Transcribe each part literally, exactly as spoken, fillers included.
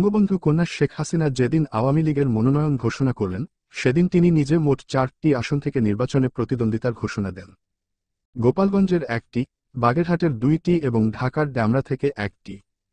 বঙ্গবন্ধু কন্যা শেখ হাসিনা যেদিন আওয়ামী লীগের মনোনয়ন ঘোষণা করলেন সেদিন তিনি নিজে মোট চারটি আসন থেকে নির্বাচনে প্রতিদ্বন্দ্বিতার ঘোষণা দেন। গোপালগঞ্জের একটি, বাগেরহাটের দুইটি এবং ঢাকার ডেমরা থেকে একটি।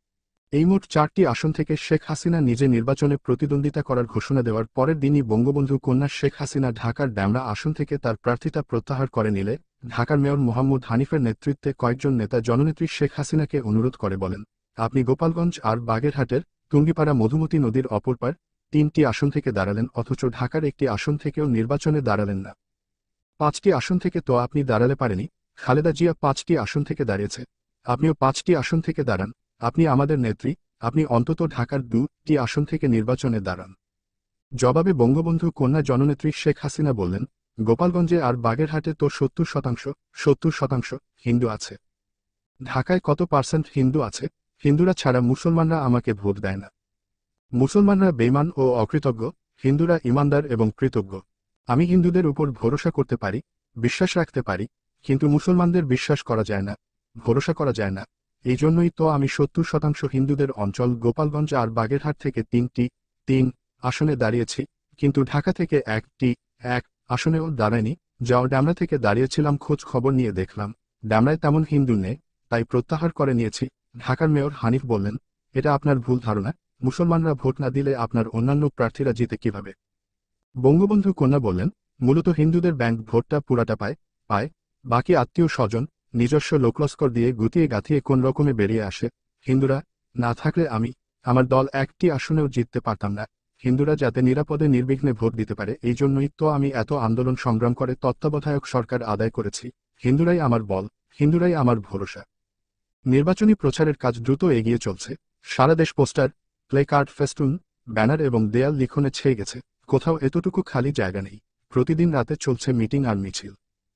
এই মোট চারটি আসন থেকে শেখ হাসিনা নিজে নির্বাচনে প্রতিদ্বন্দ্বিতা করার ঘোষণা দেওয়ার পরের দিনই বঙ্গবন্ধু কন্যা শেখ হাসিনা ঢাকার ডেমরা আসন থেকে তার প্রার্থিতা প্রত্যাহার করে নিলে ঢাকার মেয়র মোহাম্মদ হানিফের নেতৃত্বে কয়েকজন নেতা জননেত্রী শেখ হাসিনাকে অনুরোধ করে বলেন, আপনি গোপালগঞ্জ আর বাগেরহাটের টুঙ্গিপাড়া মধুমতি নদীর অপর পার তিনটি আসন থেকে দাঁড়ালেন অথচ ঢাকার একটি আসন থেকেও নির্বাচনে দাঁড়ালেন না। পাঁচটি আসন থেকে তো আপনি দাঁড়ালে পারেনি, খালেদা জিয়া পাঁচটি আসন থেকে দাঁড়িয়েছে, আপনিও পাঁচটি আসন থেকে দাঁড়ান, আপনি আমাদের নেত্রী, আপনি অন্তত ঢাকার দুটি আসন থেকে নির্বাচনে দাঁড়ান। জবাবে বঙ্গবন্ধু কন্যা জননেত্রী শেখ হাসিনা বললেন, গোপালগঞ্জে আর বাগেরহাটে তো সত্তর শতাংশ সত্তর শতাংশ হিন্দু আছে। ঢাকায় কত পার্সেন্ট হিন্দু আছে? হিন্দুরা ছাড়া মুসলমানরা আমাকে ভোট দেয় না। মুসলমানরা বেঈমান ও অকৃতজ্ঞ, হিন্দুরা ইমানদার এবং কৃতজ্ঞ। আমি হিন্দুদের উপর ভরসা করতে পারি, বিশ্বাস রাখতে পারি, কিন্তু মুসলমানদের বিশ্বাস করা যায় না, ভরসা করা যায় না। এই জন্যই তো আমি সত্তর শতাংশ হিন্দুদের অঞ্চল গোপালগঞ্জ আর বাগেরহাট থেকে তিনটি তিন আসনে দাঁড়িয়েছি, কিন্তু ঢাকা থেকে একটি এক আসনেও দাঁড়ায়নি। যাও ডেমরা থেকে দাঁড়িয়েছিলাম, খোঁজ খবর নিয়ে দেখলাম ডেমরায় তেমন হিন্দু নেই, তাই প্রত্যাহার করে নিয়েছি। ঢাকার মেয়র হানিফ বললেন, এটা আপনার ভুল ধারণা, মুসলমানরা ভোট না দিলে আপনার অন্যান্য প্রার্থীরা জিতে কিভাবে? বঙ্গবন্ধু কন্যা বললেন, মূলত হিন্দুদের ব্যাংক ভোটটা পুরাটা পায় পায় বাকি আত্মীয় স্বজন নিজস্ব লোকলস্কর দিয়ে গুতিয়ে গাঁথিয়ে কোন রকমে বেরিয়ে আসে। হিন্দুরা না থাকলে আমি, আমার দল একটি আসনেও জিততে পারতাম না। হিন্দুরা যাতে নিরাপদে নির্বিঘ্নে ভোট দিতে পারে এই জন্যই তো আমি এত আন্দোলন সংগ্রাম করে তত্ত্বাবধায়ক সরকার আদায় করেছি। হিন্দুরাই আমার বল, হিন্দুরাই আমার ভরসা। নির্বাচনী প্রচারের কাজ দ্রুত এগিয়ে চলছে। সারা দেশ poster, placard, festoon, banner এবং দেয়াল লিখনে ছেয়ে গেছে, কোথাও এতটুকু খালি জায়গা নেই। প্রতিদিন রাতে চলছে মিটিং আর মিছিল।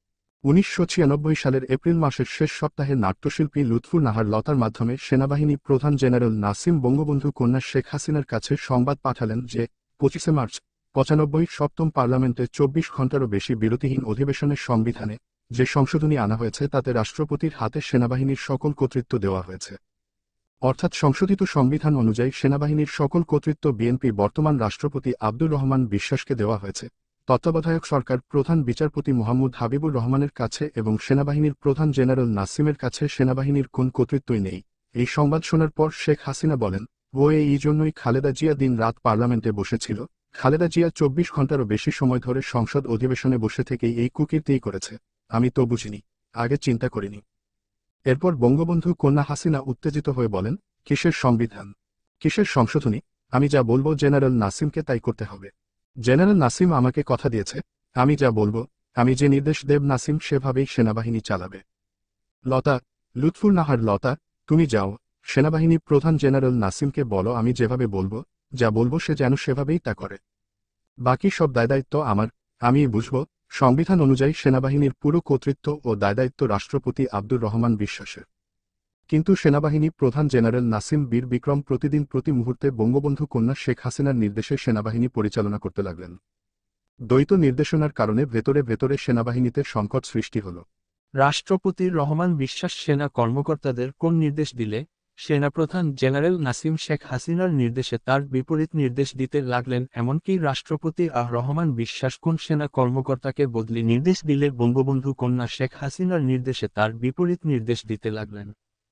উনিশশো ছিয়ানব্বই সালের এপ্রিল মাসের শেষ সপ্তাহে নাট্যশিল্পী লুৎফুর নাহার লতার মাধ্যমে সেনাবাহিনী প্রধান জেনারেল নাসিম বঙ্গবন্ধু কন্যা শেখ হাসিনার কাছে সংবাদ পাঠালেন যে পঁচিশে মার্চ পঁচানব্বই সপ্তম পার্লামেন্টে চব্বিশ ঘণ্টারও বেশি বিরতিহীন অধিবেশনের সংবিধানে যে সংশোধনী আনা হয়েছে তাতে রাষ্ট্রপতির হাতে সেনাবাহিনীর সকল কর্তৃত্ব দেওয়া হয়েছে। অর্থাৎ সংশোধিত সংবিধান অনুযায়ী সেনাবাহিনীর সকল কর্তৃত্ব বিএনপি বর্তমান রাষ্ট্রপতি আব্দুর রহমান বিশ্বাসকে দেওয়া হয়েছে। তত্ত্বাবধায়ক সরকার প্রধান বিচারপতি মোহাম্মদ হাবিবুর রহমানের কাছে এবং সেনাবাহিনীর প্রধান জেনারেল নাসিমের কাছে সেনাবাহিনীর কোন কর্তৃত্বই নেই। এই সংবাদ শোনার পর শেখ হাসিনা বলেন, ও এই জন্যই খালেদা জিয়া দিন রাত পার্লামেন্টে বসেছিল। খালেদা জিয়া চব্বিশ ঘণ্টারও বেশি সময় ধরে সংসদ অধিবেশনে বসে থেকেই এই কুকীর্তিই করেছে। আমি তো বুঝিনি, আগে চিন্তা করিনি। এরপর বঙ্গবন্ধু কন্যা হাসিনা উত্তেজিত হয়ে বলেন, কিসের সংবিধান, কিসের সংশোধনী? আমি যা বলবো জেনারেল নাসিমকে তাই করতে হবে। জেনারেল নাসিম আমাকে কথা দিয়েছে, আমি যা বলবো, আমি যে নির্দেশ দেব নাসিম সেভাবেই সেনাবাহিনী চালাবে। লতা, লুৎফুর নাহার লতা, তুমি যাও, সেনাবাহিনী প্রধান জেনারেল নাসিমকে বলো আমি যেভাবে বলবো, যা বলবো সে যেন সেভাবেই তা করে। বাকি সব দায়দায়িত্ব আমার, আমি বুঝব। সংবিধান অনুযায়ী সেনাবাহিনীর পুরো কর্তৃত্ব ও দায়দায়িত্ব রাষ্ট্রপতি আব্দুর রহমান বিশ্বাসের। কিন্তু সেনাবাহিনী প্রধান জেনারেল নাসিম বীর বিক্রম প্রতিদিন প্রতি মুহূর্তে বঙ্গবন্ধু কন্যা শেখ হাসিনার নির্দেশে সেনাবাহিনী পরিচালনা করতে লাগলেন। দ্বৈত নির্দেশনার কারণে ভেতরে ভেতরে সেনাবাহিনীতে সংকট সৃষ্টি হল। রাষ্ট্রপতির রহমান বিশ্বাস সেনা কর্মকর্তাদের কোন নির্দেশ দিলে সেনাপ্রধান জেনারেল নাসিম শেখ হাসিনার নির্দেশে তার বিপরীত নির্দেশ দিতে লাগলেন। এমনকি রাষ্ট্রপতি আহ রহমান বিশ্বাস কোন সেনা কর্মকর্তাকে বদলি নির্দেশ দিলে বঙ্গবন্ধু কন্যা শেখ হাসিনার নির্দেশে তার বিপরীত নির্দেশ দিতে লাগলেন।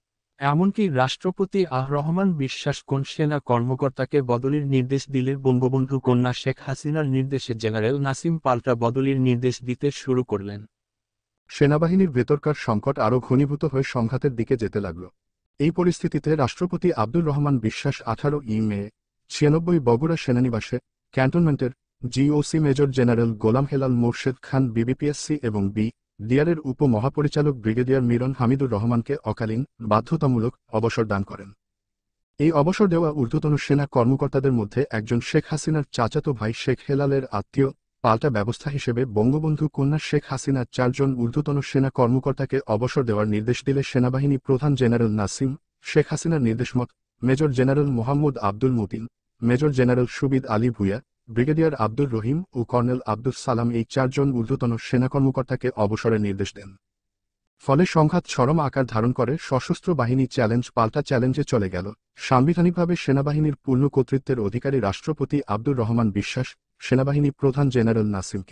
এমনকি রাষ্ট্রপতি আহ রহমান বিশ্বাস কোন সেনা কর্মকর্তাকে বদলির নির্দেশ দিলে বঙ্গবন্ধু কন্যা শেখ হাসিনার নির্দেশে জেনারেল নাসিম পাল্টা বদলির নির্দেশ দিতে শুরু করলেন। সেনাবাহিনীর ভেতরকার সংকট আরও ঘনীভূত হয়ে সংঘাতের দিকে যেতে লাগল। এই পরিস্থিতিতে রাষ্ট্রপতি আব্দুর রহমান বিশ্বাস আঠারো ই মে ছিয়ানব্বই বগুড়া সেনানিবাসে ক্যান্টনমেন্টের GOC major general Golam Helal Morshed Khan BBPSC এবং বি ডিআরের উপ মহাপরিচালক ব্রিগেডিয়ার মিরন হামিদুর রহমানকে অকালীন বাধ্যতামূলক অবসর দান করেন। এই অবসর দেওয়া ঊর্ধ্বতন সেনা কর্মকর্তাদের মধ্যে একজন শেখ হাসিনার চাচাতো ভাই শেখ হেলালের আত্মীয়। পাল্টা ব্যবস্থা হিসেবে বঙ্গবন্ধু কন্যা শেখ হাসিনা চারজন ঊর্ধ্বতন সেনা কর্মকর্তাকে অবসর দেওয়ার নির্দেশ দিলে সেনাবাহিনী প্রধান জেনারেল নাসিম, শেখ হাসিনার নির্দেশমত major general Mohammad Abdul Matin, major general Subid Ali Bhuiyan, brigadier Abdur Rahim ও কর্নেল আব্দুস সালাম এই চারজন ঊর্ধ্বতন সেনা কর্মকর্তাকে অবসরের নির্দেশ দেন। ফলে সংঘাত চরম আকার ধারণ করে, সশস্ত্র বাহিনী চ্যালেঞ্জ পাল্টা চ্যালেঞ্জে চলে গেল। সাংবিধানিকভাবে সেনাবাহিনীর পূর্ণ কর্তৃত্বের অধিকারী রাষ্ট্রপতি আব্দুর রহমান বিশ্বাস সেনাবাহিনী প্রধান জেনারেল নাসিমকে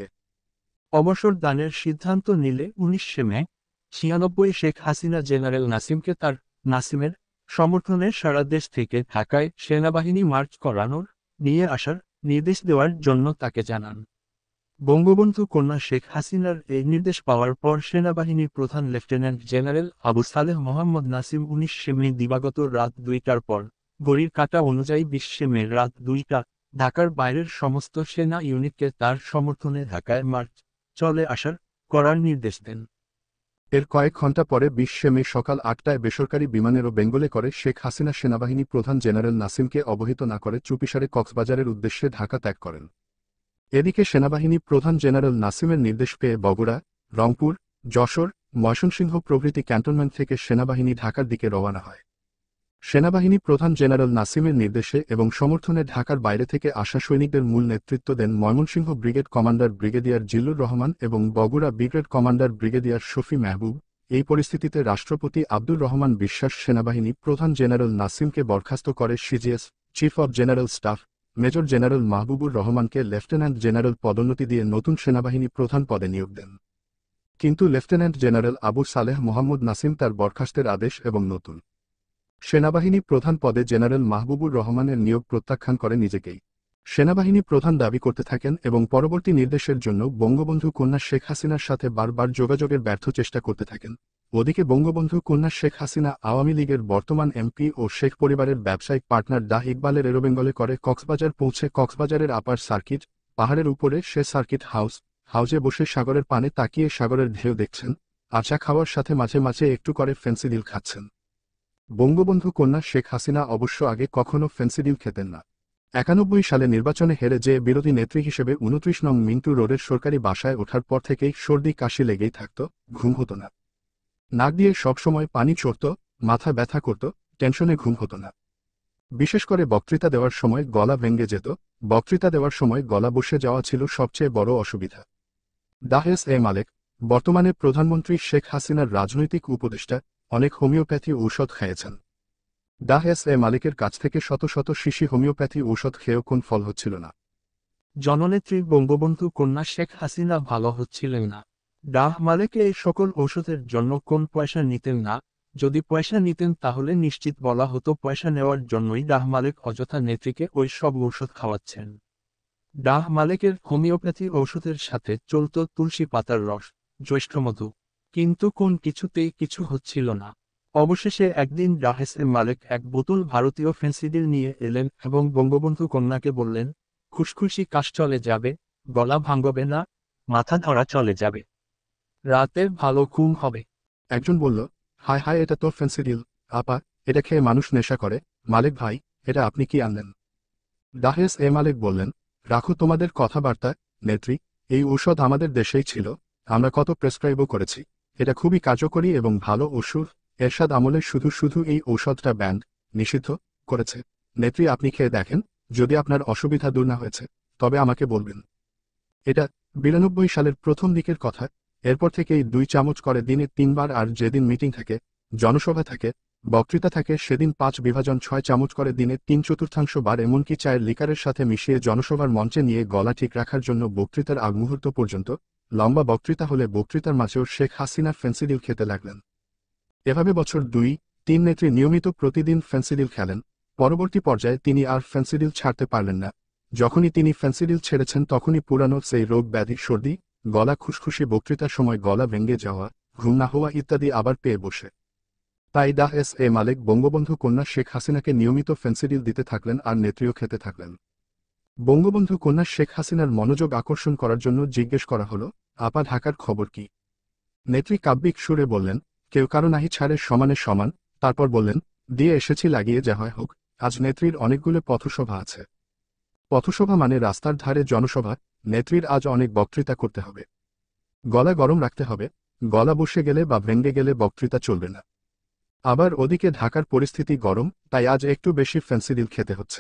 অবসর দানের সিদ্ধান্ত নিলে উনিশে মে ছিয়ানব্বই শেখ হাসিনা জেনারেল নাসিমকে তার নাসিমের সমর্থনে সারা দেশ থেকে ঢাকায় সেনাবাহিনী মার্চ করানোর নিয়ে আসার নির্দেশ দেওয়ার জন্য তাকে জানান। বঙ্গবন্ধু কন্যা শেখ হাসিনার এই নির্দেশ পাওয়ার পর সেনাবাহিনীর প্রধান লেফটেন্যান্ট জেনারেল আবু সালেহ মোহাম্মদ নাসিম উনিশে মে দিবাগত রাত দুইটার পর ঘড়ির কাঁটা অনুযায়ী বিশে মে রাত দুইটা ঢাকার বাইরের সমস্ত সেনা ইউনিটকে তার সমর্থনে ঢাকায় মার্চ চলে আসার করার নির্দেশ দেন। এর কয়েক ঘণ্টা পরে বিশে মে সকাল আটটায় বেসরকারি বিমানেরও বেঙ্গলে করে শেখ হাসিনা সেনাবাহিনী প্রধান জেনারেল নাসিমকে অবহিত না করে চুপিসারে কক্সবাজারের উদ্দেশ্যে ঢাকা ত্যাগ করেন। এদিকে সেনাবাহিনী প্রধান জেনারেল নাসিমের নির্দেশ পেয়ে বগুড়া, রংপুর, যশোর, ময়মনসিংহ প্রভৃতি ক্যান্টনমেন্ট থেকে সেনাবাহিনী ঢাকার দিকে রওনা হয়। সেনাবাহিনী প্রধান জেনারেল নাসিমের নির্দেশে এবং সমর্থনে ঢাকার বাইরে থেকে আসা সৈনিকদের মূল নেতৃত্ব দেন Mymensingh brigade commander brigadier Zillur Rahman এবং Bogura brigade commander brigadier Shafi Mahbub. এই পরিস্থিতিতে রাষ্ট্রপতি আব্দুর রহমান বিশ্বাস সেনাবাহিনী প্রধান জেনারেল নাসিমকে বরখাস্ত করে CGS chief of general staff major general Mahbubur রহমানকে লেফটেন্যান্ট জেনারেল পদোন্নতি দিয়ে নতুন সেনাবাহিনী প্রধান পদে নিয়োগ দেন। কিন্তু লেফটেন্যান্ট জেনারেল আবু সালেহ মোহাম্মদ নাসিম তার বরখাস্তের আদেশ এবং নতুন সেনাবাহিনী প্রধান পদে জেনারেল মাহবুবুর রহমানের নিয়োগ প্রত্যাখ্যান করে নিজেকেই সেনাবাহিনী প্রধান দাবি করতে থাকেন এবং পরবর্তী নির্দেশের জন্য বঙ্গবন্ধু কন্যা শেখ হাসিনার সাথে বারবার যোগাযোগের ব্যর্থ চেষ্টা করতে থাকেন। ওদিকে বঙ্গবন্ধু কন্যা শেখ হাসিনা আওয়ামী লীগের বর্তমান এমপি ও শেখ পরিবারের ব্যবসায়িক পার্টনার ডাহ ইকবালের এরোবেঙ্গলে করে কক্সবাজার পৌঁছে কক্সবাজারের আপার সার্কিট পাহাড়ের উপরে সে সার্কিট হাউস হাউজে বসে সাগরের পানে তাকিয়ে সাগরের ঢেউ দেখছেন, আচা খাওয়ার সাথে মাঝে মাঝে একটু করে ফেন্সিডিল খাচ্ছেন। বঙ্গবন্ধু কন্যা শেখ হাসিনা অবশ্য আগে কখনো ফেন্সিডিল খেতেন না। একানব্বই সালে নির্বাচনে হেরে যে বিরোধী নেত্রী হিসেবে উনত্রিশ নং মিন্টু রোডের সরকারি বাসায় ওঠার পর থেকেই সর্দি কাশি লেগেই থাকত, ঘুম হতো না। নাক দিয়ে সবসময় পানি চড়ত, মাথা ব্যথা করত, টেনশনে ঘুম হতো না। বিশেষ করে বক্তৃতা দেওয়ার সময় গলা ভেঙে যেত, বক্তৃতা দেওয়ার সময় গলা বসে যাওয়া ছিল সবচেয়ে বড় অসুবিধা। ডাহ এস এ মালেক, বর্তমানে প্রধানমন্ত্রী শেখ হাসিনার রাজনৈতিক উপদেষ্টা, অনেক হোমিওপ্যাথি ঔষধ খেয়েছেন। ডাহ এস এ মালিকের কাছ থেকে শত শত শিশি হোমিওপ্যাথি ঔষধ খেয়েও কোন ফল হচ্ছিল না। জননেত্রী বঙ্গবন্ধু কন্যা শেখ হাসিনা ভালো হচ্ছিলেন না। ডাহ মালেক এই সকল ঔষধের জন্য কোন পয়সা নিতেন না, যদি পয়সা নিতেন তাহলে নিশ্চিত বলা হতো পয়সা নেওয়ার জন্যই ডাহ মালেক অযথা নেত্রীকে ওই সব ঔষধ খাওয়াচ্ছেন। ডাহ মালেকের হোমিওপ্যাথি ঔষধের সাথে চলত তুলসী পাতার রস, জ্যৈষ্ঠমধু, কিন্তু কোন কিছুতেই কিছু হচ্ছিল না। অবশেষে একদিন ডাহ এস এ মালেক এক বোতল ভারতীয় ফেন্সিডিল নিয়ে এলেন এবং বঙ্গবন্ধু কন্যাকে বললেন, খুশখুশি কাশ চলে যাবে, গলা ভাঙবে না, মাথা ধরা চলে যাবে, রাতে ভালো ঘুম হবে। একজন বলল, হায় হায়, এটা তো ফেন্সিডিল, আপা, এটা খেয়ে মানুষ নেশা করে। মালিক ভাই, এটা আপনি কি আনলেন? ডাহ এস এ মালিক বললেন, রাখো তোমাদের কথাবার্তা নেত্রী, এই ঔষধ আমাদের দেশেই ছিল, আমরা কত প্রেসক্রাইবও করেছি, এটা খুবই কার্যকরী এবং ভালো ওষুধ। এরশাদ আমলে শুধু শুধু এই ঔষধটা ব্যান্ড নিষিদ্ধ করেছে। নেত্রী, আপনি খেয়ে দেখেন, যদি আপনার অসুবিধা দূর না হয়েছে তবে আমাকে বলবেন। এটা বিরানব্বই সালের প্রথম দিকের কথা। এরপর থেকেই দুই চামচ করে দিনে তিনবার, আর যেদিন মিটিং থাকে, জনসভা থাকে, বক্তৃতা থাকে, সেদিন পাঁচ বিভাজন ছয় চামচ করে দিনে তিন চতুর্থাংশ বার, এমনকি চায়ের লিকারের সাথে মিশিয়ে জনসভার মঞ্চে নিয়ে গলা ঠিক রাখার জন্য বক্তৃতার আগ মুহূর্ত পর্যন্ত। লম্বা বক্তৃতা হলে বক্তৃতার মাঝেও শেখ হাসিনা ফেন্সিডিল খেতে লাগলেন। এভাবে বছর দুই তিন নেত্রী নিয়মিত প্রতিদিন ফেন্সিডিল খেলেন। পরবর্তী পর্যায়ে তিনি আর ফেন্সিডিল ছাড়তে পারলেন না। যখনই তিনি ফেন্সিডিল ছেড়েছেন তখনই পুরানো সেই রোগ ব্যাধি, সর্দি, গলা খুশখুশি, বক্তৃতার সময় গলা ভেঙে যাওয়া, ঘুম না হওয়া ইত্যাদি আবার পেয়ে বসে। তাই ডাহ এস এ মালেক বঙ্গবন্ধু কন্যা শেখ হাসিনাকে নিয়মিত ফেন্সিডিল দিতে থাকলেন আর নেত্রীও খেতে থাকলেন। বঙ্গবন্ধু কন্যা শেখ হাসিনার মনোযোগ আকর্ষণ করার জন্য জিজ্ঞেস করা হলো, আপা, ঢাকার খবর কি? নেত্রী কাব্যিক সুরে বললেন, কেউ কারো নাহি ছাড়ে সমানে সমান। তারপর বললেন, দিয়ে এসেছি লাগিয়ে যা হয় হোক। আজ নেত্রীর অনেকগুলো পথসভা আছে। পথসভা মানে রাস্তার ধারে জনসভা। নেত্রীর আজ অনেক বক্তৃতা করতে হবে, গলা গরম রাখতে হবে, গলা বসে গেলে বা ভেঙে গেলে বক্তৃতা চলবে না। আবার ওদিকে ঢাকার পরিস্থিতি গরম, তাই আজ একটু বেশি ফেন্সিডিল খেতে হচ্ছে।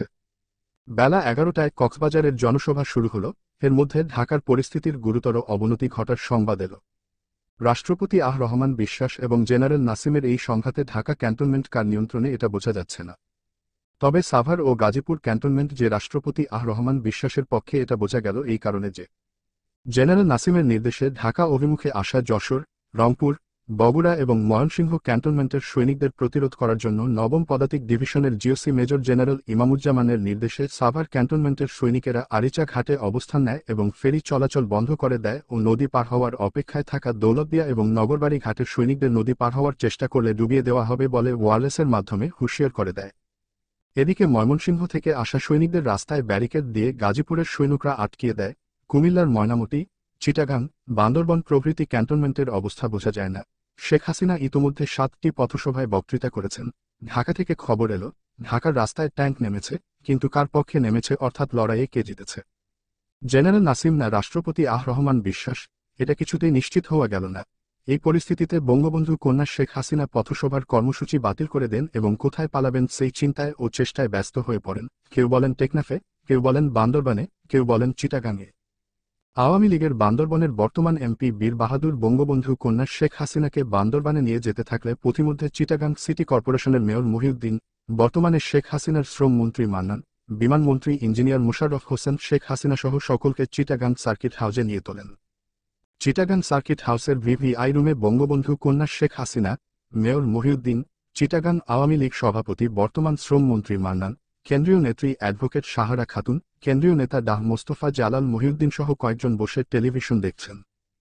বেলা এগারোটায় কক্সবাজারের জনসভা শুরু হলো। এর মধ্যে ঢাকার পরিস্থিতির গুরুতর অবনতি ঘটার সংবাদ এলো। রাষ্ট্রপতি আহ রহমান বিশ্বাস এবং জেনারেল নাসিমের এই সংঘাতে ঢাকা ক্যান্টনমেন্ট কার নিয়ন্ত্রণে এটা বোঝা যাচ্ছে না। তবে সাভার ও গাজীপুর ক্যান্টনমেন্ট যে রাষ্ট্রপতি আহ রহমান বিশ্বাসের পক্ষে এটা বোঝা গেল এই কারণে যে জেনারেল নাসিমের নির্দেশে ঢাকা অভিমুখে আসা যশোর, রংপুর, বগুড়া এবং ময়মনসিংহ ক্যান্টনমেন্টের সৈনিকদের প্রতিরোধ করার জন্য নবম পদাতিক ডিভিশনের জিওসি মেজর জেনারেল ইমামুজ্জামানের নির্দেশে সাভার ক্যান্টনমেন্টের সৈনিকেরা আরিচা ঘাটে অবস্থান নেয় এবং ফেরি চলাচল বন্ধ করে দেয় ও নদী পার হওয়ার অপেক্ষায় থাকা দৌলতদিয়া এবং নগরবাড়ি ঘাটের সৈনিকদের নদী পার হওয়ার চেষ্টা করলে ডুবিয়ে দেওয়া হবে বলে ওয়্যারলেসের মাধ্যমে হুঁশিয়ার করে দেয়। এদিকে ময়মনসিংহ থেকে আসা সৈনিকদের রাস্তায় ব্যারিকেড দিয়ে গাজীপুরের সৈনিকরা আটকিয়ে দেয়। কুমিল্লার ময়নামতি, চিটাগাং, বান্দরবন প্রভৃতি ক্যান্টনমেন্টের অবস্থা বোঝা যায় না। শেখ হাসিনা ইতোমধ্যে সাতটি পথসভায় বক্তৃতা করেছেন। ঢাকা থেকে খবর এলো, ঢাকার রাস্তায় ট্যাঙ্ক নেমেছে, কিন্তু কার পক্ষে নেমেছে অর্থাৎ লড়াইয়ে কে জিতেছে? জেনারেল নাসিম না রাষ্ট্রপতি আহ রহমান বিশ্বাস, এটা কিছুতেই নিশ্চিত হওয়া গেল না। এই পরিস্থিতিতে বঙ্গবন্ধু কন্যা শেখ হাসিনা পথসভার কর্মসূচি বাতিল করে দেন এবং কোথায় পালাবেন সেই চিন্তায় ও চেষ্টায় ব্যস্ত হয়ে পড়েন। কেউ বলেন টেকনাফে, কেউ বলেন বান্দরবানে, কেউ বলেন চিটাগাংয়ে। আওয়ামী লীগের বান্দরবনের বর্তমান এমপি বীর বাহাদুর বঙ্গবন্ধু কন্যা শেখ হাসিনাকে বান্দরবানে নিয়ে যেতে থাকলে পথিমধ্যে চিটাগাং সিটি কর্পোরেশনের মেয়র মহিউদ্দিন, বর্তমানে শেখ হাসিনার শ্রম মন্ত্রী মান্নান, বিমানমন্ত্রী ইঞ্জিনিয়ার মুশাররফ হোসেন শেখ হাসিনা সহ সকলকে চিটাগাং সার্কিট হাউসে নিয়ে তোলেন। চিটাগাং সার্কিট হাউসের ভিভিআই রুমে বঙ্গবন্ধু কন্যা শেখ হাসিনা, মেয়র মহিউদ্দিন, চিটাগাং আওয়ামী লীগ সভাপতি বর্তমান শ্রমমন্ত্রী মান্নান, কেন্দ্রীয় নেত্রী অ্যাডভোকেট সাহারা খাতুন, কেন্দ্রীয় নেতা ডাহ মোস্তফা জালাল মহিউদ্দিন সহ কয়েকজন বসে টেলিভিশন দেখছেন।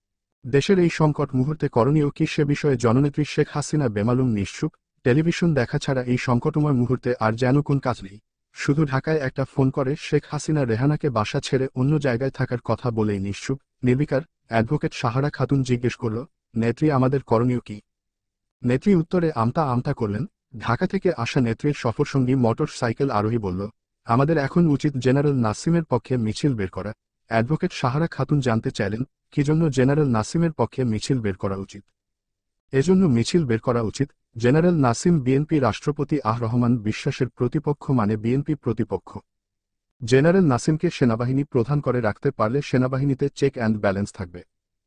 দেশের এই সংকট মুহূর্তে করণীয় কি সে বিষয়ে জননেত্রী শেখ হাসিনা বেমালুম নিশ্চুপ। টেলিভিশন দেখা ছাড়া এই সংকটময় মুহূর্তে আর যেন কোন কাজ নেই। শুধু ঢাকায় একটা ফোন করে শেখ হাসিনা রেহানাকে বাসা ছেড়ে অন্য জায়গায় থাকার কথা বলেই নিশ্চুপ, নির্বিকার। অ্যাডভোকেট সাহারা খাতুন জিজ্ঞেস করল, নেত্রী আমাদের করণীয় কি? নেত্রী উত্তরে আমতা আমতা করলেন। ঢাকা থেকে আসা নেত্রীর সফরসঙ্গী মোটর সাইকেল আরোহী বলল, আমাদের এখন উচিত জেনারেল নাসিমের পক্ষে মিছিল বের করা। অ্যাডভোকেট সাহারা খাতুন জানতে চাইলেন, কি জন্য জেনারেল নাসিমের পক্ষে মিছিল বের করা উচিত? এজন্য মিছিল বের করা উচিত, জেনারেল নাসিম বিএনপি রাষ্ট্রপতি আহ রহমান বিশ্বাসের প্রতিপক্ষ, মানে বিএনপি প্রতিপক্ষ। জেনারেল নাসিমকে সেনাবাহিনী প্রধান করে রাখতে পারলে সেনাবাহিনীতে চেক অ্যান্ড ব্যালেন্স থাকবে।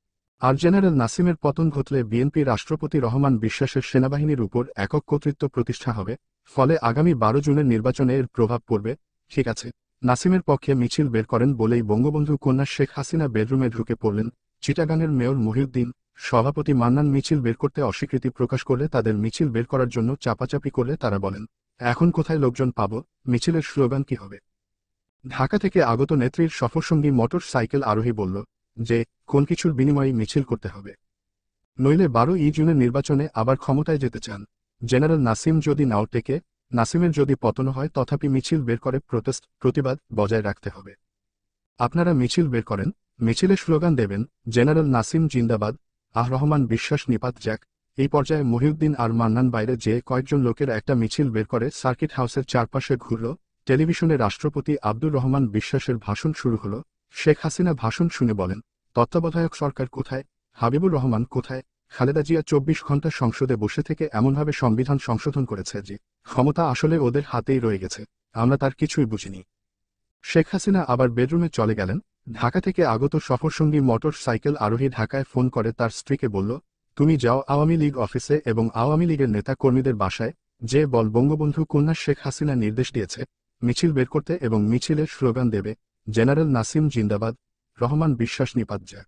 আর জেনারেল নাসিমের পতন ঘটলে বিএনপি রাষ্ট্রপতি রহমান বিশ্বাসের সেনাবাহিনীর উপর একক কর্তৃত্ব প্রতিষ্ঠা হবে, ফলে আগামী বারো জুনের নির্বাচনে এর প্রভাব পড়বে। ঠিক আছে, নাসিমের পক্ষে মিছিল বের করেন বলেই বঙ্গবন্ধু কন্যা শেখ হাসিনা বেডরুমে ঢুকে পড়লেন। চিটাগাংয়ের মেয়র মহিউদ্দিন, সভাপতি মান্নান মিছিল বের করতে অস্বীকৃতি প্রকাশ করলে, তাদের মিছিল বের করার জন্য চাপাচাপি করলে তারা বলেন, এখন কোথায় লোকজন পাব, মিছিলের স্লোগান কি হবে? ঢাকা থেকে আগত নেত্রীর সফরসঙ্গী মোটর সাইকেল আরোহী বলল যে কোন কিছুর বিনিময়ে মিছিল করতে হবে, নইলে বারো ই জুনের নির্বাচনে আবার ক্ষমতায় যেতে চান। জেনারেল নাসিম যদি নাও টেকে, নাসিমের যদি পতন হয়, তথাপি মিছিল বের করে প্রোটেস্ট, প্রতিবাদ বজায় রাখতে হবে। আপনারা মিছিল বের করেন, মিছিলে স্লোগান দেবেন, জেনারেল নাসিম জিন্দাবাদ, আহ রহমান বিশ্বাস নিপাত যাক। এই পর্যায়ে মহিউদ্দিন আর মান্নান বাইরে যে কয়েকজন লোকের একটা মিছিল বের করে সার্কিট হাউসের চারপাশে ঘুরল। টেলিভিশনে রাষ্ট্রপতি আব্দুর রহমান বিশ্বাসের ভাষণ শুরু হল। শেখ হাসিনা ভাষণ শুনে বলেন, তত্ত্বাবধায়ক সরকার কোথায়, হাবিবুর রহমান কোথায়? খালেদা জিয়া চব্বিশ ঘন্টা সংসদে বসে থেকে এমনভাবে সংবিধান সংশোধন করেছে যে ক্ষমতা আসলে ওদের হাতেই রয়ে গেছে, আমরা তার কিছুই বুঝিনি। শেখ হাসিনা আবার বেডরুমে চলে গেলেন। ঢাকা থেকে আগত সফরসঙ্গী মোটর সাইকেল আরোহী ঢাকায় ফোন করে তার স্ত্রীকে বলল, তুমি যাও আওয়ামী লীগ অফিসে এবং আওয়ামী লীগের নেতা কর্মীদের বাসায়, যে বল বঙ্গবন্ধু কন্যা শেখ হাসিনা নির্দেশ দিয়েছে মিছিল বের করতে এবং মিছিলের স্লোগান দেবে, জেনারেল নাসিম জিন্দাবাদ, রহমান বিশ্বাস নিপাত যাক।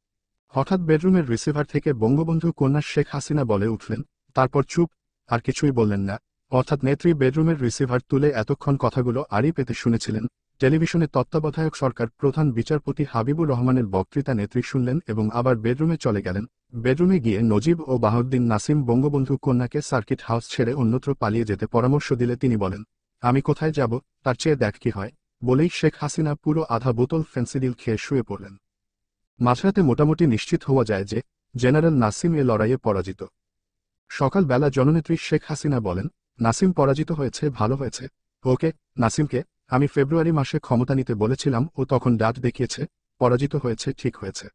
হঠাৎ বেডরুমের রিসিভার থেকে বঙ্গবন্ধু কন্যা শেখ হাসিনা বলে উঠলেন, তারপর চুপ, আর কিছুই বললেন না। অর্থাৎ নেত্রী বেডরুমের রিসিভার তুলে এতক্ষণ কথাগুলো আড়ি পেতে শুনেছিলেন। টেলিভিশনে তত্ত্বাবধায়ক সরকার প্রধান বিচারপতি হাবিবুর রহমানের বক্তৃতা নেত্রী শুনলেন এবং আবার বেডরুমে চলে গেলেন। বেডরুমে গিয়ে নজিব ও বাহাউদ্দিন নাসিম বঙ্গবন্ধু কন্যাকে সার্কিট হাউস ছেড়ে অন্যত্র পালিয়ে যেতে পরামর্শ দিলে তিনি বলেন, আমি কোথায় যাব, তার চেয়ে দেখ কি হয়, বলেই শেখ হাসিনা পুরো আধা বোতল ফেন্সিডিল খেয়ে শুয়ে পড়লেন। মাঝরাতে মোটামুটি নিশ্চিত হওয়া যায় যে জেনারেল নাসিম এ লড়াইয়ে পরাজিত। সকালবেলা জননেত্রী শেখ হাসিনা বলেন, নাসিম পরাজিত হয়েছে, ভালো হয়েছে। ওকে, নাসিমকে আমি ফেব্রুয়ারি মাসে ক্ষমতা নিতে বলেছিলাম, ও তখন ডাক দেখিয়েছে, পরাজিত হয়েছে, ঠিক হয়েছে।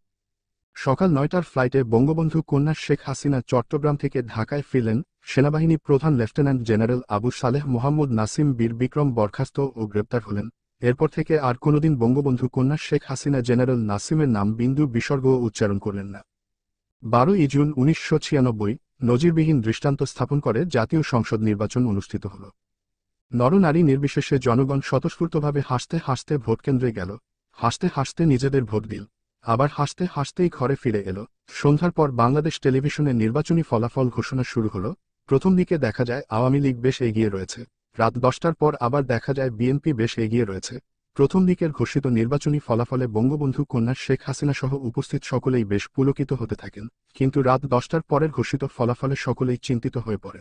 সকাল নয়টার ফ্লাইটে বঙ্গবন্ধু কন্যা শেখ হাসিনা চট্টগ্রাম থেকে ঢাকায় ফিরলেন। সেনাবাহিনী প্রধান লেফটেন্যান্ট জেনারেল আবু সালেহ মোহাম্মদ নাসিম বীর বিক্রম বরখাস্ত ও গ্রেপ্তার হলেন। এরপর থেকে আর কোনোদিন বঙ্গবন্ধু কন্যা শেখ হাসিনা জেনারেল নাসিমের নাম বিন্দু বিসর্গ উচ্চারণ করলেন না। বারোই জুন উনিশশো ছিয়ানব্বই নজিরবিহীন দৃষ্টান্ত স্থাপন করে জাতীয় সংসদ নির্বাচন অনুষ্ঠিত হল। নরনারী নির্বিশেষে জনগণ স্বতঃস্ফূর্তভাবে হাসতে হাসতে ভোটকেন্দ্রে গেল, হাসতে হাসতে নিজেদের ভোট দিল, আবার হাসতে হাসতেই ঘরে ফিরে এলো। সন্ধ্যার পর বাংলাদেশ টেলিভিশনে নির্বাচনী ফলাফল ঘোষণা শুরু হলো। প্রথম দিকে দেখা যায় আওয়ামী লীগ বেশ এগিয়ে রয়েছে। রাত দশটার পর আবার দেখা যায় বিএনপি বেশ এগিয়ে রয়েছে। প্রথম দিকের ঘোষিত নির্বাচনী ফলাফলে বঙ্গবন্ধু কন্যা শেখ হাসিনা সহ উপস্থিত সকলেই বেশ পুলকিত হতে থাকেন, কিন্তু রাত দশটার পরের ঘোষিত ফলাফলে সকলেই চিন্তিত হয়ে পড়েন।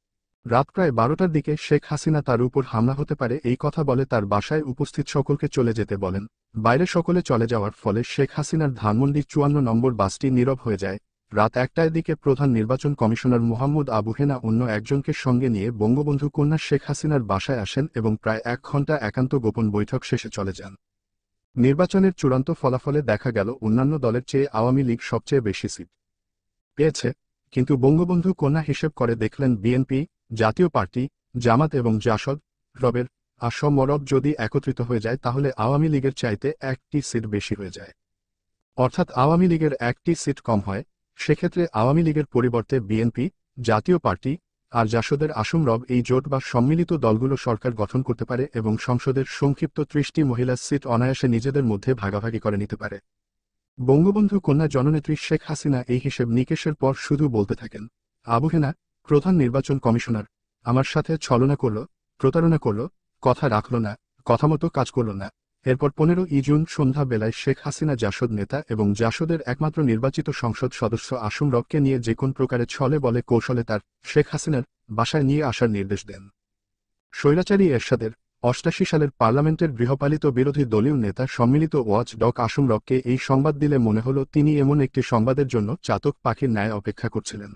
রাত প্রায় বারোটার দিকে শেখ হাসিনা তার উপর হামলা হতে পারে এই কথা বলে তার বাসায় উপস্থিত সকলকে চলে যেতে বলেন। বাইরে সকলে চলে যাওয়ার ফলে শেখ হাসিনার ধানমন্ডি চুয়ান্ন নম্বর বাসটি নীরব হয়ে যায়। রাত একটার দিকে প্রধান নির্বাচন কমিশনার মোহাম্মদ আবু হেনা অন্য একজনকে সঙ্গে নিয়ে বঙ্গবন্ধু কন্যা শেখ হাসিনার বাসায় আসেন এবং প্রায় এক ঘণ্টা একান্ত গোপন বৈঠক শেষে চলে যান। নির্বাচনের চূড়ান্ত ফলাফলে দেখা গেল অন্যান্য দলের চেয়ে আওয়ামী লীগ সবচেয়ে বেশি সিট পেয়েছে, কিন্তু বঙ্গবন্ধু কন্যা হিসেব করে দেখলেন বিএনপি, জাতীয় পার্টি, জামাত এবং জাসদ রবের আসম মরব যদি একত্রিত হয়ে যায় তাহলে আওয়ামী লীগের চাইতে একটি সিট বেশি হয়ে যায়, অর্থাৎ আওয়ামী লীগের একটি সিট কম হয়। সেক্ষেত্রে আওয়ামী লীগের পরিবর্তে বিএনপি, জাতীয় পার্টি আর জাসদের আসম রব এই জোট বা সম্মিলিত দলগুলো সরকার গঠন করতে পারে এবং সংসদের সংক্ষিপ্ত ত্রিশটি মহিলা সিট অনায়াসে নিজেদের মধ্যে ভাগাভাগি করে নিতে পারে। বঙ্গবন্ধু কন্যা জননেত্রী শেখ হাসিনা এই হিসেব নিকেশের পর শুধু বলতে থাকেন, আবু হেনা প্রধান নির্বাচন কমিশনার আমার সাথে ছলনা করল, প্রতারণা করল, কথা রাখল না, কথামতো কাজ করল না। এরপর পনেরোই জুন সন্ধ্যা বেলায় শেখ হাসিনা জাসদ নেতা এবং জাসদের একমাত্র নির্বাচিত সংসদ সদস্য আসম রবকে নিয়ে যে কোন প্রকারে ছলে বলে কৌশলে তার শেখ হাসিনার বাসায় নিয়ে আসার নির্দেশ দেন। স্বৈরাচারী এরশাদের অষ্টাশি সালের পার্লামেন্টের গৃহপালিত বিরোধী দলীয় নেতা সম্মিলিত ওয়াচ ডগ আসম রবকে এই সংবাদ দিলে মনে হল তিনি এমন একটি সংবাদের জন্য চাতক পাখির ন্যায় অপেক্ষা করছিলেন।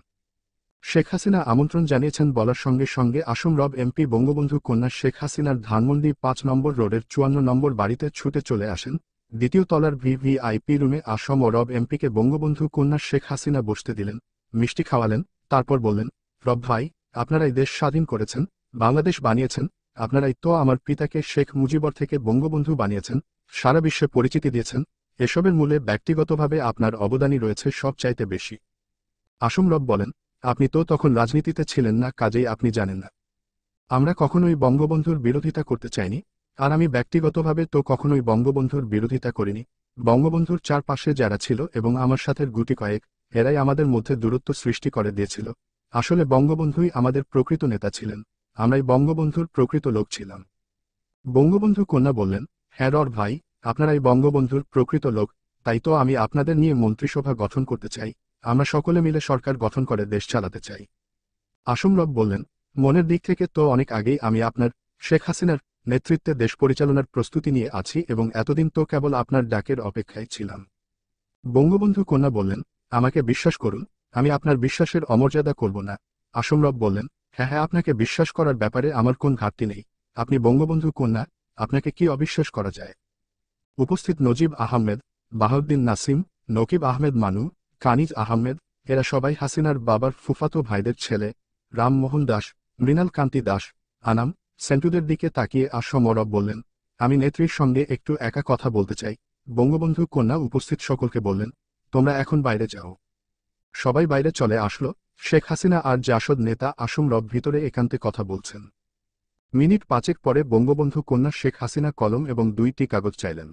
শেখ হাসিনা আমন্ত্রণ জানিয়েছেন বলার সঙ্গে সঙ্গে আসম রব এমপি বঙ্গবন্ধু কন্যা শেখ হাসিনার ধানমন্ডি পাঁচ নম্বর রোডের চুয়ান্ন নম্বর বাড়িতে ছুটে চলে আসেন। দ্বিতীয় তলার ভিভিআইপি রুমে আসম ও রব এমপিকে বঙ্গবন্ধু কন্যা শেখ হাসিনা বসতে দিলেন, মিষ্টি খাওয়ালেন, তারপর বললেন, রব ভাই আপনারাই দেশ স্বাধীন করেছেন, বাংলাদেশ বানিয়েছেন, আপনারাই তো আমার পিতাকে শেখ মুজিবর থেকে বঙ্গবন্ধু বানিয়েছেন, সারা বিশ্বে পরিচিতি দিয়েছেন, এসবের মূলে ব্যক্তিগতভাবে আপনার অবদানই রয়েছে সবচাইতে বেশি। আসম রব বলেন, আপনি তো তখন রাজনীতিতে ছিলেন না, কাজেই আপনি জানেন না। আমরা কখনোই বঙ্গবন্ধুর বিরোধিতা করতে চাইনি, আর আমি ব্যক্তিগতভাবে তো কখনোই বঙ্গবন্ধুর বিরোধিতা করিনি। বঙ্গবন্ধুর চারপাশে যারা ছিল এবং আমার সাথে গুটি কয়েক, এরাই আমাদের মধ্যে দূরত্ব সৃষ্টি করে দিয়েছিল। আসলে বঙ্গবন্ধুই আমাদের প্রকৃত নেতা ছিলেন, আমরাই বঙ্গবন্ধুর প্রকৃত লোক ছিলাম। বঙ্গবন্ধু কন্যা বললেন, হ্যাঁ রর ভাই, আপনারাই বঙ্গবন্ধুর প্রকৃত লোক, তাই তো আমি আপনাদের নিয়ে মন্ত্রিসভা গঠন করতে চাই, আমরা সকলে মিলে সরকার গঠন করে দেশ চালাতে চাই। আসম রব বললেন, মনের দিক থেকে তো অনেক আগেই আমি আপনার শেখ হাসিনার নেতৃত্বে দেশ পরিচালনার প্রস্তুতি নিয়ে আছি এবং এতদিন তো কেবল আপনার ডাকের অপেক্ষায় ছিলাম। বঙ্গবন্ধু কন্যা বললেন, আমাকে বিশ্বাস করুন, আমি আপনার বিশ্বাসের অমর্যাদা করব না। আসম রব বললেন, হ্যাঁ হ্যাঁ আপনাকে বিশ্বাস করার ব্যাপারে আমার কোন ঘাটতি নেই, আপনি বঙ্গবন্ধু কন্যা, আপনাকে কি অবিশ্বাস করা যায়। উপস্থিত নজিব আহমেদ, বাহাউদ্দিন নাসিম, নকিব আহমেদ মানু, কানিজ আহমেদ এরা সবাই হাসিনার বাবার ফুফাতো ভাইদের ছেলে। রামমোহন দাস, মৃণাল কান্তি দাস, আনাম, সেন্টুদের দিকে তাকিয়ে আসম রব বললেন, আমি নেত্রীর সঙ্গে একটু একা কথা বলতে চাই। বঙ্গবন্ধু কন্যা উপস্থিত সকলকে বললেন, তোমরা এখন বাইরে যাও। সবাই বাইরে চলে আসলো। শেখ হাসিনা আর জাসদ নেতা আসম রব ভিতরে একান্তে কথা বলছেন। মিনিট পাঁচেক পরে বঙ্গবন্ধু কন্যা শেখ হাসিনা কলম এবং দুইটি কাগজ চাইলেন।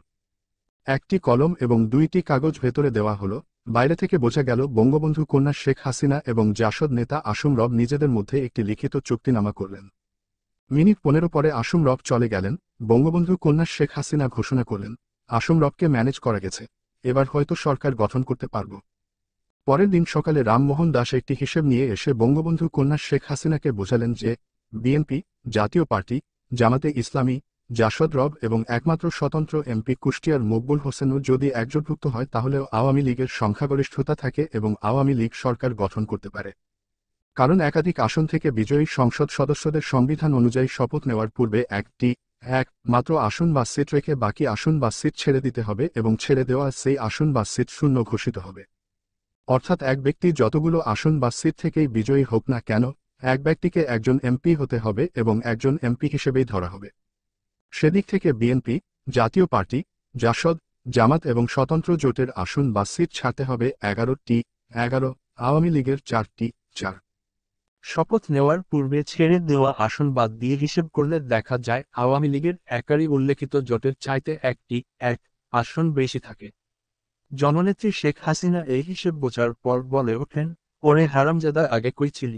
একটি কলম এবং দুইটি কাগজ ভেতরে দেওয়া হলো। বাইরে থেকে বোঝা গেল বঙ্গবন্ধু কন্যা শেখ হাসিনা এবং জাসদ নেতা আসম রব নিজেদের মধ্যে একটি লিখিত চুক্তিনামা করলেন। মিনিট পনেরো পরে আসম রব চলে গেলেন। বঙ্গবন্ধু কন্যা শেখ হাসিনা ঘোষণা করলেন, আসম রবকে ম্যানেজ করা গেছে, এবার হয়তো সরকার গঠন করতে পারব। পরের দিন সকালে রামমোহন দাস একটি হিসেব নিয়ে এসে বঙ্গবন্ধু কন্যা শেখ হাসিনাকে বোঝালেন যে বিএনপি, জাতীয় পার্টি, জামাতে ইসলামী, জাসদ রব এবং একমাত্র স্বতন্ত্র এমপি কুষ্টিয়ার মকবুল হোসেনও যদি একজোটভুক্ত হয় তাহলেও আওয়ামী লীগের সংখ্যাগরিষ্ঠতা থাকে এবং আওয়ামী লীগ সরকার গঠন করতে পারে। কারণ একাধিক আসন থেকে বিজয়ী সংসদ সদস্যদের সংবিধান অনুযায়ী শপথ নেওয়ার পূর্বে একটি এক মাত্র আসন বা সিট রেখে বাকি আসন বা সিট ছেড়ে দিতে হবে এবং ছেড়ে দেওয়া সেই আসন বা সিট শূন্য ঘোষিত হবে। অর্থাৎ এক ব্যক্তি যতগুলো আসন বা সিট থেকেই বিজয়ী হোক না কেন, এক ব্যক্তিকে একজন এমপি হতে হবে এবং একজন এমপি হিসেবেই ধরা হবে। সেদিক থেকে বিএনপি, জাতীয় পার্টি, জাসদ, জামাত এবং স্বতন্ত্র জোটের আসন বা সিট ছাড়তে হবে এগারোটি এগারো আওয়ামী লীগের চারটি চার শপথ নেওয়ার পূর্বে ছেড়ে দেওয়া আসন বাদ দিয়ে হিসেব করলে দেখা যায় আওয়ামী লীগের একারই উল্লেখিত জোটের চাইতে একটি এক আসন বেশি থাকে। জননেত্রী শেখ হাসিনা এই হিসেব বোঝার পর বলে ওঠেন, ওরে হারামজাদা, আগে কই ছিলি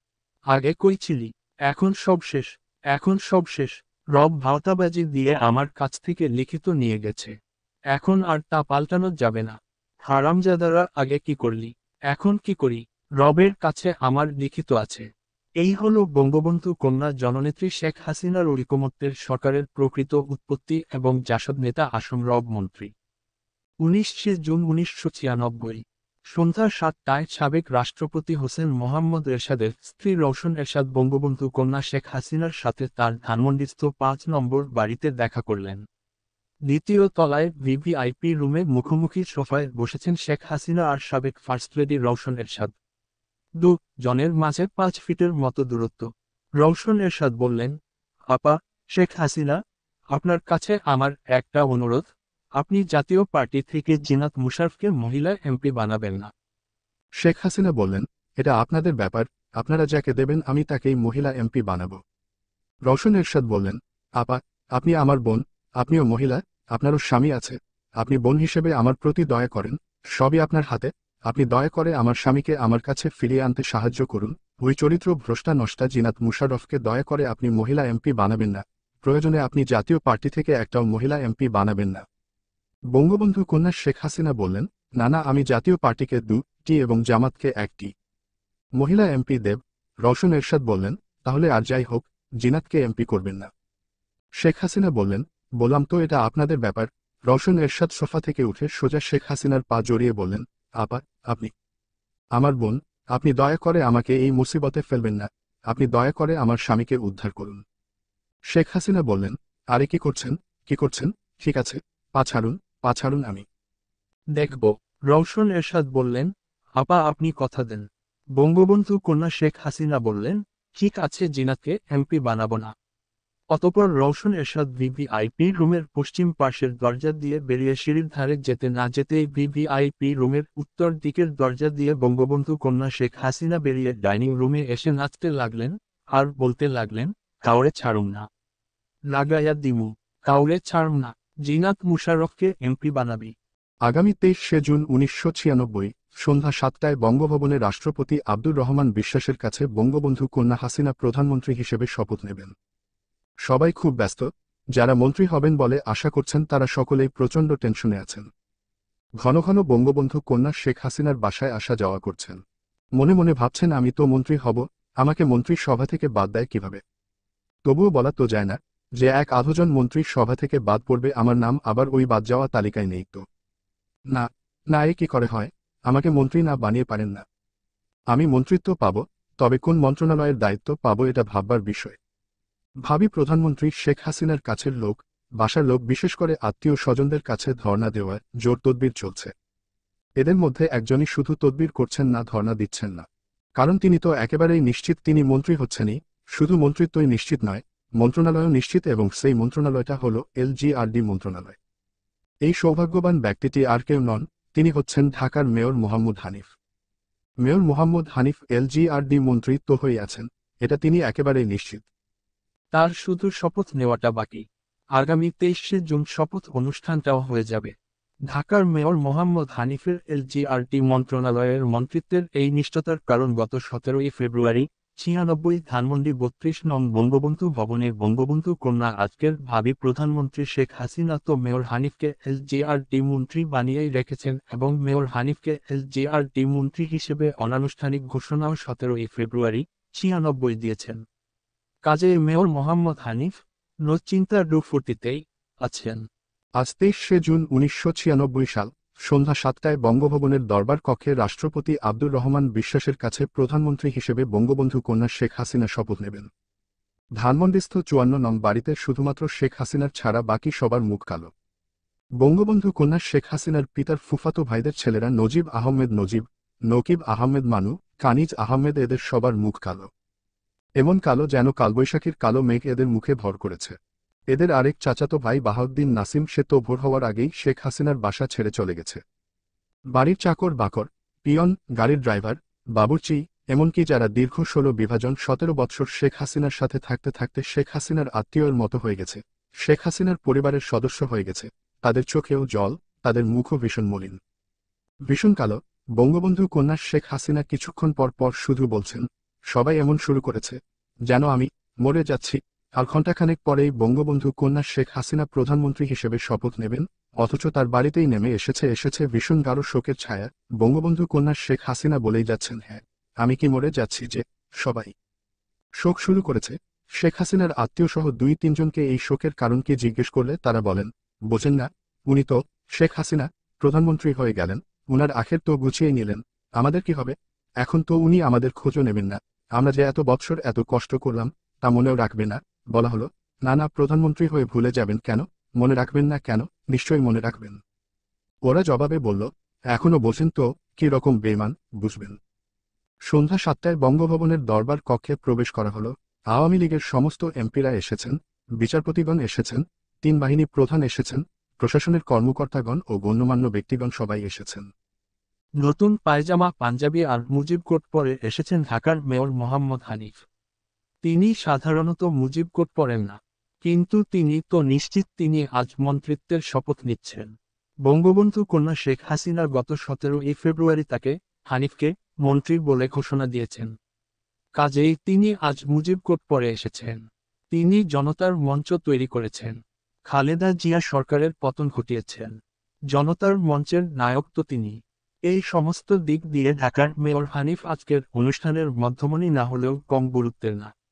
আগে কই ছিলি এখন সব শেষ, এখন সব শেষ। রব ভাওতাবাজি দিয়ে আমার কাছ থেকে লিখিত নিয়ে গেছে, এখন আর তা পাল্টানো যাবে না। হারামজাদারা, আগে কি করলি, এখন কি করি? রবের কাছে আমার লিখিত আছে। এই হলো বঙ্গবন্ধু কন্যা জননেত্রী শেখ হাসিনার ঐকমত্যের সরকারের প্রকৃত উৎপত্তি এবং জাসদ নেতা আসম রব মন্ত্রী। উনিশে জুন উনিশশো ছিয়ানব্বই সন্ধ্যা সাতটায় সাবেক রাষ্ট্রপতি হোসেন মোহাম্মদ এরশাদের স্ত্রী রওশন এরশাদ বঙ্গবন্ধু কন্যা শেখ হাসিনার সাথে তার ধানমন্ডিস্থ পাঁচ নম্বর বাড়িতে দেখা করলেন। দ্বিতীয় তলায় ভিভিআইপি রুমে মুখোমুখি সোফায় বসেছেন শেখ হাসিনা আর সাবেক ফার্স্ট লেডি রওশন এরশাদ। দু জনের মাঝে পাঁচ ফিটের মতো দূরত্ব। রওশন এরশাদ বললেন, আপা, শেখ হাসিনা, আপনার কাছে আমার একটা অনুরোধ, আপনি জাতীয় পার্টি থেকে জিনাত মুশারফকে মহিলা এমপি বানাবেন না। শেখ হাসিনা বললেন, এটা আপনাদের ব্যাপার, আপনারা যাকে দেবেন আমি তাকেই মহিলা এমপি বানাবো। রওশন এরশাদ বললেন, আপা, আপনি আমার বোন, আপনিও মহিলা, আপনারও স্বামী আছে, আপনি বোন হিসেবে আমার প্রতি দয়া করেন, সবই আপনার হাতে, আপনি দয়া করে আমার স্বামীকে আমার কাছে ফিরিয়ে আনতে সাহায্য করুন। ওই চরিত্র ভ্রষ্টা নষ্টা জিনাত মুশারফকে দয়া করে আপনি মহিলা এমপি বানাবেন না, প্রয়োজনে আপনি জাতীয় পার্টি থেকে একটাও মহিলা এমপি বানাবেন না। বঙ্গবন্ধু কন্যা শেখ হাসিনা বললেন, না না, আমি জাতীয় পার্টিকে দুটি এবং জামাতকে একটি মহিলা এমপি দেব। রওশন এরশাদ বললেন, তাহলে আর যাই হোক, জিনাতকে এমপি করবেন না। শেখ হাসিনা বললেন, বললাম তো এটা আপনাদের ব্যাপার। রওশন এরশাদ সোফা থেকে উঠে সোজা শেখ হাসিনার পা জড়িয়ে বললেন, আপা, আপনি আমার বোন, আপনি দয়া করে আমাকে এই মুসিবতে ফেলবেন না, আপনি দয়া করে আমার স্বামীকে উদ্ধার করুন। শেখ হাসিনা বললেন, আরে কি করছেন, কি করছেন? ঠিক আছে, পা ছাড়ুন, পা ছাড়ুন, আমি দেখব। রওশন এরশাদ বললেন, আপা, আপনি কথা দেন। বঙ্গবন্ধু কন্যা শেখ হাসিনা বললেন, ঠিক আছে, জিনাতকে এমপি বানাবো না। অতঃপর রওশন এরশাদ ভিভিআইপি রুমের পশ্চিম পাশের দরজা দিয়ে বেরিয়ে সিঁড়ির ধারে যেতে না যেতেই ভিভিআইপি রুমের উত্তর দিকের দরজা দিয়ে বঙ্গবন্ধু কন্যা শেখ হাসিনা বেরিয়ে ডাইনিং রুমে এসে নাচতে লাগলেন আর বলতে লাগলেন, কাউরে ছাড়ুম না, লাগাইয়া দিমু, কাউরে ছাড়ম না, জিনাত মুশারফকে এমপি বানাবি। আগামী তেইশে জুন উনিশশো ছিয়ানব্বই সন্ধ্যা সাতটায় বঙ্গভবনে রাষ্ট্রপতি আব্দুর রহমান বিশ্বাসের কাছে বঙ্গবন্ধু কন্যা হাসিনা প্রধানমন্ত্রী হিসেবে শপথ নেবেন। সবাই খুব ব্যস্ত, যারা মন্ত্রী হবেন বলে আশা করছেন তারা সকলেই প্রচণ্ড টেনশনে আছেন। ঘন ঘন বঙ্গবন্ধু কন্যা শেখ হাসিনার বাসায় আসা যাওয়া করছেন। মনে মনে ভাবছেন, আমি তো মন্ত্রী হব, আমাকে মন্ত্রী সভা থেকে বাদ দেয় কিভাবে? তবুও বলা তো যায় না যে এক আধজন মন্ত্রীর সভা থেকে বাদ পড়বে, আমার নাম আবার ওই বাদ যাওয়া তালিকায় নেই তো। না না, এ কি করে হয়? আমাকে মন্ত্রী না বানিয়ে পারেন না। আমি মন্ত্রিত্ব পাব, তবে কোন মন্ত্রণালয়ের দায়িত্ব পাব এটা ভাববার বিষয়। ভাবি প্রধানমন্ত্রী শেখ হাসিনার কাছের লোক, বাসার লোক, বিশেষ করে আত্মীয় স্বজনদের কাছে ধর্ণা দেওয়ার জোর তদবির চলছে। এদের মধ্যে একজনই শুধু তদবির করছেন না, ধর্ণা দিচ্ছেন না। কারণ তিনি তো একেবারেই নিশ্চিত তিনি মন্ত্রী হচ্ছেনই, শুধু মন্ত্রিত্বই নিশ্চিত নয়, মন্ত্রণালয়ও নিশ্চিত, এবং সেই মন্ত্রণালয়টা হল এলজিআরডি মন্ত্রণালয়। এই সৌভাগ্যবান ব্যক্তিটি আর কেউ নন, তিনি হচ্ছেন ঢাকার mayor Mohammad Hanif. Mayor Mohammad Hanif LGRD মন্ত্রী তো হয়ে আছেন, এটা তিনি একেবারেই নিশ্চিত। তার শুধু শপথ নেওয়াটা বাকি। আগামী তেইশে জুন শপথ অনুষ্ঠানটাও হয়ে যাবে। ঢাকার মেয়র মোহাম্মদ হানিফের এলজিআরটি মন্ত্রণালয়ের মন্ত্রিত্বের এই নিষ্ঠতার কারণ গত সতেরোই ফেব্রুয়ারি ছিয়ানব্বই ধানমন্ডি বত্রিশ নং বঙ্গবন্ধু ভবনে বঙ্গবন্ধু কন্যা আজকের ভাবি প্রধানমন্ত্রী শেখ হাসিনা তো মেয়র হানিফকে এলজিআরটি মন্ত্রী বানিয়েই রেখেছেন এবং মেয়র হানিফকে এলজিআরটি মন্ত্রী হিসেবে অনানুষ্ঠানিক ঘোষণাও সতেরোই ফেব্রুয়ারি ছিয়ানব্বই দিয়েছেন। কাজে মেয়র মোহাম্মদ হানিফ নচিন্তার ডুফুর্তিতেই আছেন। আজ তেইশে জুন উনিশশো ছিয়ানব্বই সাল সন্ধ্যা সাতটায় বঙ্গভবনের দরবার কক্ষে রাষ্ট্রপতি আব্দুর রহমান বিশ্বাসের কাছে প্রধানমন্ত্রী হিসেবে বঙ্গবন্ধু কন্যা শেখ হাসিনা শপথ নেবেন। ধানমন্ডিস্থ চুয়ান্ন নং বাড়িতে শুধুমাত্র শেখ হাসিনার ছাড়া বাকি সবার মুখ কালো। বঙ্গবন্ধু কন্যা শেখ হাসিনার পিতার ফুফাতো ভাইদের ছেলেরা নজিব আহমেদ নজিব, নকিব আহমেদ মানু, কানিজ আহমেদ, এদের সবার মুখ কালো। এমন কালো যেন কালবৈশাখীর কালো মেঘ এদের মুখে ভর করেছে। এদের আরেক চাচাতো ভাই বাহাউদ্দিন নাসিম, সে তো ভোর হওয়ার আগেই শেখ হাসিনার বাসা ছেড়ে চলে গেছে। বাড়ির চাকর বাকর, পিয়ন, গাড়ির ড্রাইভার, বাবুর্চি, এমনকি যারা দীর্ঘ ষোলো বিভাজন সতেরো বৎসর শেখ হাসিনার সাথে থাকতে থাকতে শেখ হাসিনার আত্মীয়ের মতো হয়ে গেছে, শেখ হাসিনার পরিবারের সদস্য হয়ে গেছে, তাদের চোখেও জল, তাদের মুখও ভীষণ মলিন, ভীষণ কালো। বঙ্গবন্ধু কন্যা শেখ হাসিনা কিছুক্ষণ পর পর শুধু বলছেন, সবাই এমন শুরু করেছে যেন আমি মরে যাচ্ছি। আর ঘণ্টাখানেক পরেই বঙ্গবন্ধু কন্যা শেখ হাসিনা প্রধানমন্ত্রী হিসেবে শপথ নেবেন, অথচ তার বাড়িতেই নেমে এসেছে এসেছে ভীষণ গাঢ় শোকের ছায়া। বঙ্গবন্ধু কন্যা শেখ হাসিনা বলেই যাচ্ছেন, হ্যাঁ আমি কি মরে যাচ্ছি যে সবাই শোক শুরু করেছে। শেখ হাসিনার আত্মীয়সহ দুই তিনজনকে এই শোকের কারণ কি জিজ্ঞেস করলে তারা বলেন, বোঝেন না, উনি তো শেখ হাসিনা প্রধানমন্ত্রী হয়ে গেলেন, উনার আখের তো গুছিয়ে নিলেন, আমাদের কি হবে? এখন তো উনি আমাদের খোঁজও নেবেন না, আমরা যে এত বৎসর এত কষ্ট করলাম তা মনেও রাখবে না। বলা হলো, না না, প্রধানমন্ত্রী হয়ে ভুলে যাবেন কেন, মনে রাখবেন না কেন, নিশ্চয়ই মনে রাখবেন। ওরা জবাবে বলল, এখনো বোঝেন তো কি রকম বেঈমান, বুঝবেন। সন্ধ্যা সাতটায় বঙ্গভবনের দরবার কক্ষে প্রবেশ করা হলো। আওয়ামী লীগের সমস্ত এমপিরা এসেছেন, বিচারপতিগণ এসেছেন, তিন বাহিনী প্রধান এসেছেন, প্রশাসনের কর্মকর্তাগণ ও গণ্যমান্য ব্যক্তিগণ সবাই এসেছেন। নতুন পায়জামা, পাঞ্জাবি আর মুজিব কোট পরে এসেছেন ঢাকার মেয়র মোহাম্মদ হানিফ। তিনি সাধারণত মুজিব কোট পরেন না, কিন্তু তিনি তো নিশ্চিত তিনি আজ মন্ত্রিত্বের শপথ নিচ্ছেন। বঙ্গবন্ধু কন্যা শেখ হাসিনা গত সতেরোই ফেব্রুয়ারি তাকে, হানিফকে, মন্ত্রী বলে ঘোষণা দিয়েছেন। কাজেই তিনি আজ মুজিব কোট পরে এসেছেন। তিনি জনতার মঞ্চ তৈরি করেছেন, খালেদা জিয়া সরকারের পতন ঘটিয়েছেন, জনতার মঞ্চের নায়ক তো তিনি। এই সমস্ত দিক দিয়ে ঢাকার মেয়র হানিফ আজকের অনুষ্ঠানের মধ্যমণি না হলেও কম গুরুত্বের না।